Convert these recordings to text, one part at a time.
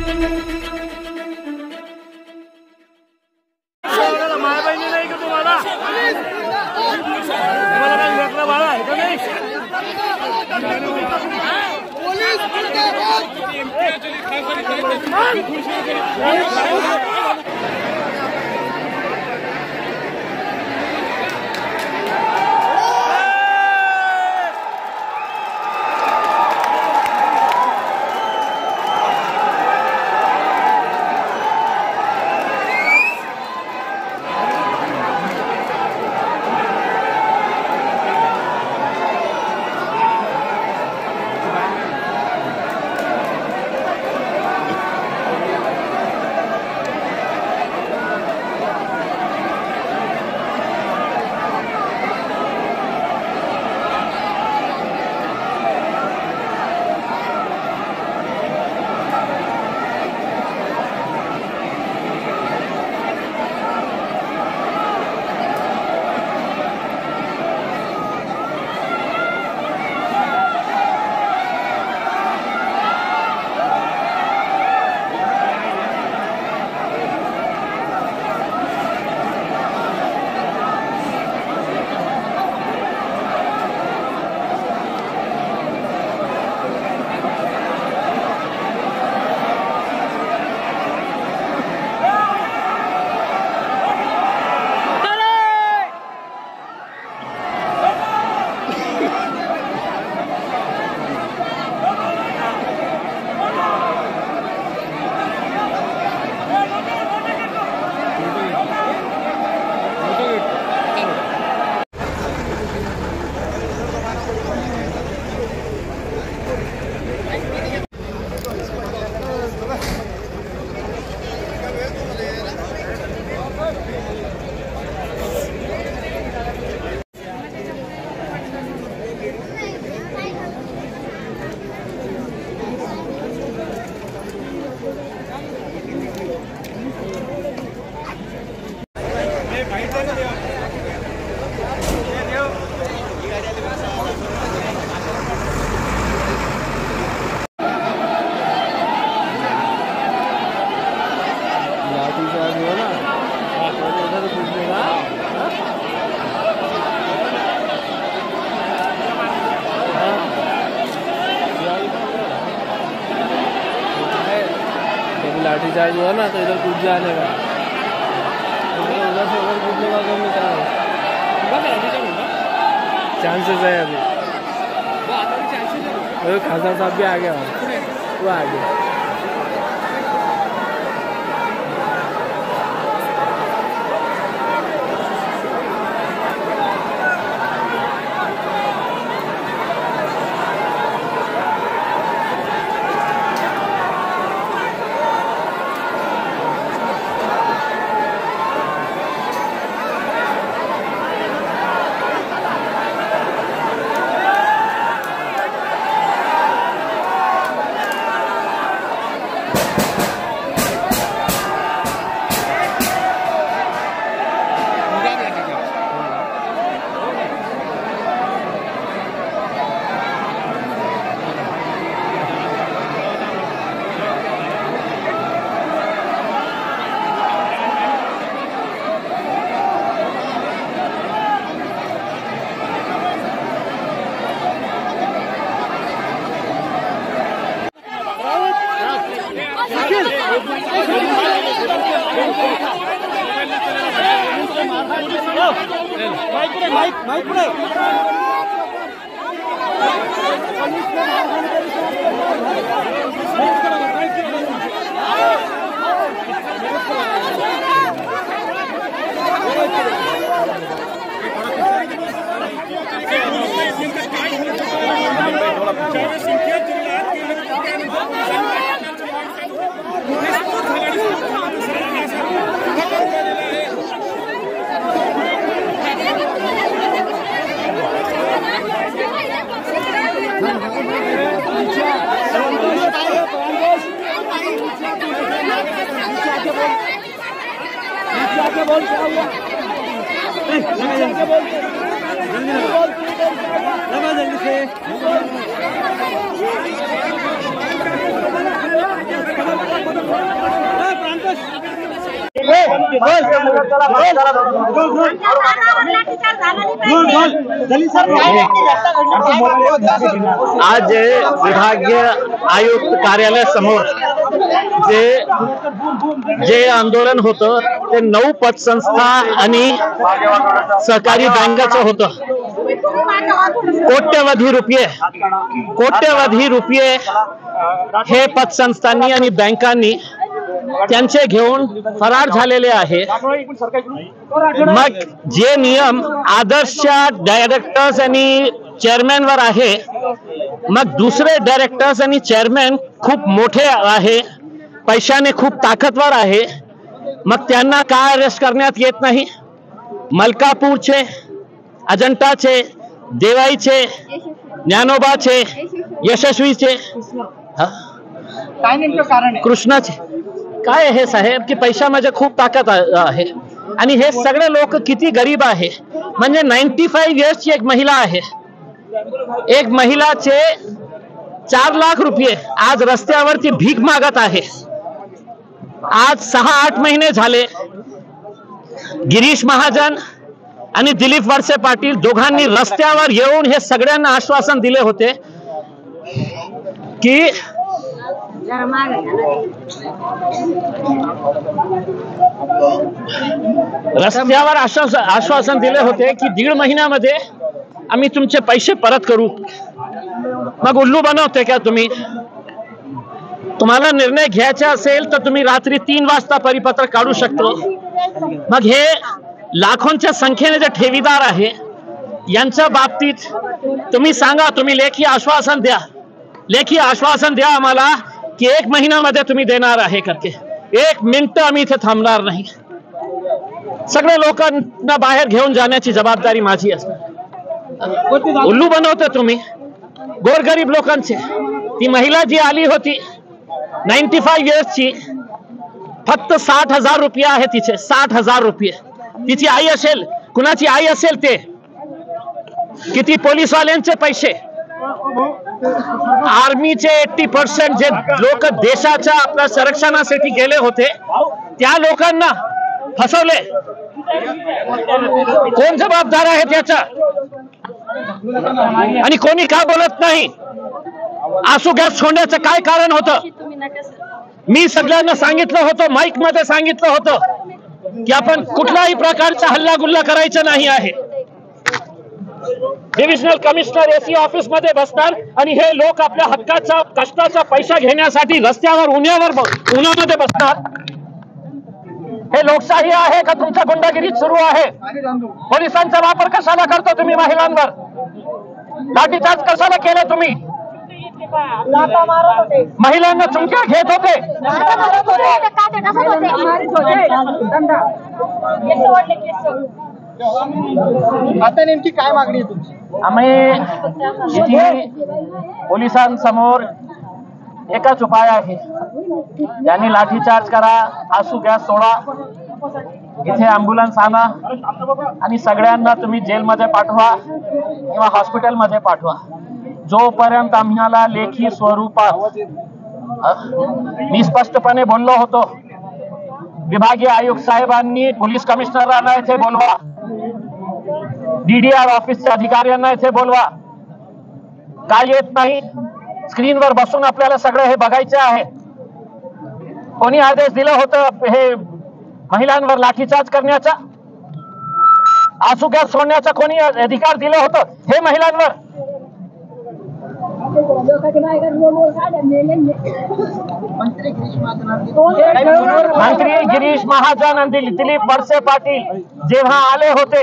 माया बहिणी नाही का तुम्हाला? तुम्हाला काही भेटलं बाळा आहे का नाही? लाठीचार्ज हुआ ना तो इधर कूद जाने का, उधर से उधर कूदने का काम निकला चांसेस है अभी। खासा साहब भी आ गया, वो आ गया। बोल क्या हुआ? जल्दी से आज विभागीय आयुक्त कार्यालयासमोर जे आंदोलन होतं ते 9 पतसंस्था आणि सहकारी बँकाचं होतं. कोट्यवधी रुपये हे पतसंस्थांनी आणि बँकांनी त्यांचे घेऊन फरार झालेले आहे. मग जे नियम आदर्श डायरेक्टर्स आणि चेअरमॅनवर आहे, मग दुसरे डायरेक्टर्स आणि चेअरमॅन खूप मोठे आहे, पैशाने खूप ताकदवर आहे, मग त्यांना काय अरेस्ट करण्यात येत नाही? मलकापूरचे, अजंताचे, देवाईचे, ज्ञानोबाचे, यशस्वीचे, काय नेमकं कारण आहे? कृष्णाचे काय हे साहेब की पैशामध्ये खूप ताकद आहे. आणि हे सगळे लोक किती गरीब आहे. म्हणजे 95 इयर्सची एक महिला आहे, एक महिलाचे 4 लाख रुपये आज रस्त्यावरती भीक मागत आहे. आज 6-8 महिने झाले गिरीश महाजन आणि दिलीप वळसे पाटील दोघांनी रस्त्यावर येऊन हे सगळ्यांना आश्वासन दिले होते की रस्त्यावर आश्वासन दिले होते की 1.5 महिन्यामध्ये आम्ही तुमचे पैसे परत करू. मग उल्लू बनवते का तुम्ही? तुम्हाला निर्णय घ्यायचा असेल तर तुम्ही रात्री 3 वाजता परिपत्रक काढू शकतो. मग हे लाखोंच्या संख्येने जे ठेवीदार आहे यांच्या बाबतीत तुम्ही सांगा, तुम्ही लेखी आश्वासन द्या आम्हाला की 1 महिन्यामध्ये तुम्ही देणार आहे करके. 1 मिनिट आम्ही इथे थांबणार नाही. सगळे लोकांना बाहेर घेऊन जाण्याची जबाबदारी माझी असणार. उल्लू बनवते तुम्ही गोरगरीब लोकांचे. ती महिला जी आली होती 95 इयर्सची, फक्त 60,000 रुपये आहे तिचे, 60,000 रुपये. तिची आई असेल, कुणाची आई असेल ते किती पोलीसवाल्यांचे पैसे, आर्मीचे 80% जे लोक देशाच्या आपल्या संरक्षणासाठी गेले होते त्या लोकांना फसवले. कोण जबाबदार आहे त्याचा? आणि कोणी का बोलत नाही? आसू गॅस सोडण्याचं काय कारण होतं? मी सगळ्यांना सांगितलं होतं, माईक मध्ये सांगितलं होतं की आपण कुठल्याही प्रकारचा हल्लागुल्ला करायचा नाही आहे. डिव्हिजनल कमिशनर एसी ऑफिस मध्ये बसणार आणि हे लोक आपल्या हक्काचा कष्टाचा पैसा घेण्यासाठी रस्त्यावर उन्हामध्ये बसणार. हे लोकशाही आहे का तुमच्या गुंडागिरी सुरू आहे? पोलिसांचा वापर कशाला करतो तुम्ही? महिलांवर लाठीचार्ज कशाला केलं तुम्ही? महिलांना चुमक्या घेत होते. आता नेमकी काय मागणी आहे तुमची? आम्ही पोलिसांसमोर एकच उपाय आहे, त्यांनी लाठीचार्ज करा, आसू गॅस सोडा, इथे अँब्युलन्स आणा आणि सगळ्यांना तुम्ही जेलमध्ये पाठवा किंवा हॉस्पिटलमध्ये पाठवा. जोपर्यंत आम्हाला लेखी स्वरूपात, मी स्पष्टपणे बोललो होतो, विभागीय आयुक्त साहेबांनी पोलीस कमिशनरांना इथे बोलवा, DDR ऑफिसच्या अधिकाऱ्यांना इथे बोलवा. काय येत नाही? स्क्रीनवर बसून आपल्याला सगळं हे बघायचे आहे. कोणी आदेश दिलं होतं हे महिलांवर लाठीचार्ज करण्याचा? आसू गॅस सोडण्याचा कोणी अधिकार दिलं होतं हे महिलांवर? मंत्री गिरीश महाजन आणि दिलीप वळसे पाटील जेव्हा आले होते,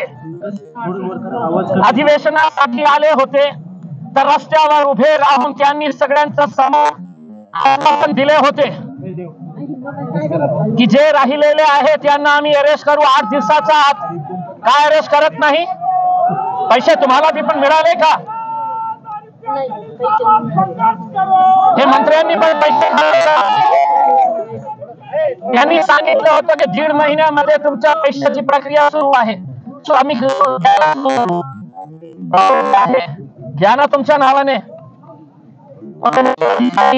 अधिवेशनासाठी आले होते, तर रस्त्यावर उभे राहून त्यांनी सगळ्यांच्या समोर आश्वासन दिले होते की जे राहिलेले आहे त्यांना आम्ही अरेस्ट करू 8 दिवसाच्या आत. काय अरेस्ट करत नाही? पैसे तुम्हाला पण मिळाले का? हे मंत्र्यांनी पण पैसे त्यांनी सांगितलं होतं की 1.5 महिन्यामध्ये तुमच्या पैशाची प्रक्रिया सुरू आहे. आम्ही घ्या ना तुमच्या नावाने.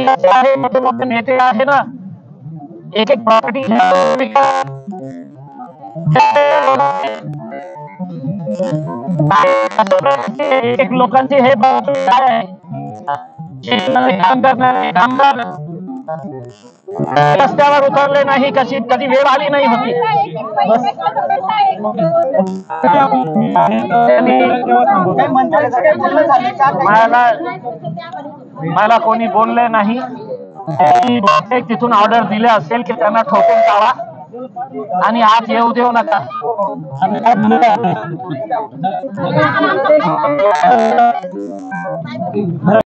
मोठे नेते आहे ना, एक प्रॉपर्टी एक लोकांचे हे काय आहे, काम करणारे कामगार रस्त्यावर उतरले नाही, कधी वेळ आली नाही होती. मला कोणी बोलले नाही. तिथून ऑर्डर दिले असेल की त्यांना ठोकून टाळा आणि आत येऊ देऊ नका.